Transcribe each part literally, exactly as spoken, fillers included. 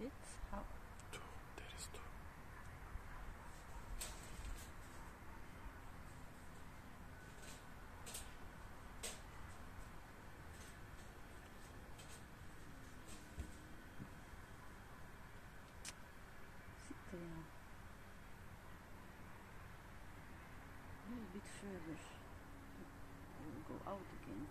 it. How? Two. There is two. Sit there. A little bit further. I will go out again.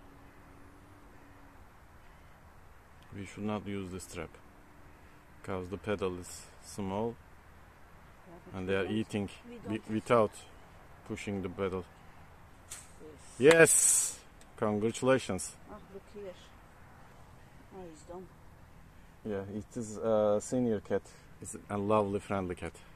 We should not use the strap because the pedal is small Yeah, and we they are don't- eating we wi- don't without pushing the pedal. Yes. Yes! Congratulations. Ah, look here. Oh, he's done. Yeah, it is a senior cat. It's a lovely, friendly cat.